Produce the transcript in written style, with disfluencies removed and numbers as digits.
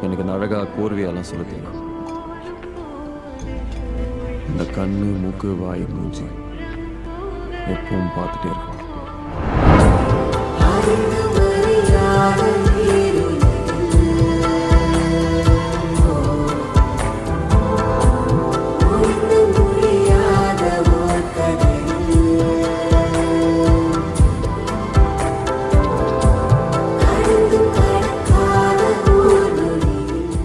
எனக்கு இந்த அழகாக கோர்வையெல்லாம் சொல்ல தெரியும். இந்த கண்ணு மூக்கு வாய் மூஞ்சி எப்பவும் பார்த்துட்டே இருக்கும்.